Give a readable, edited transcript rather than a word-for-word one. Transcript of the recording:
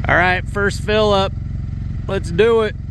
All right, first fill up. Let's do it.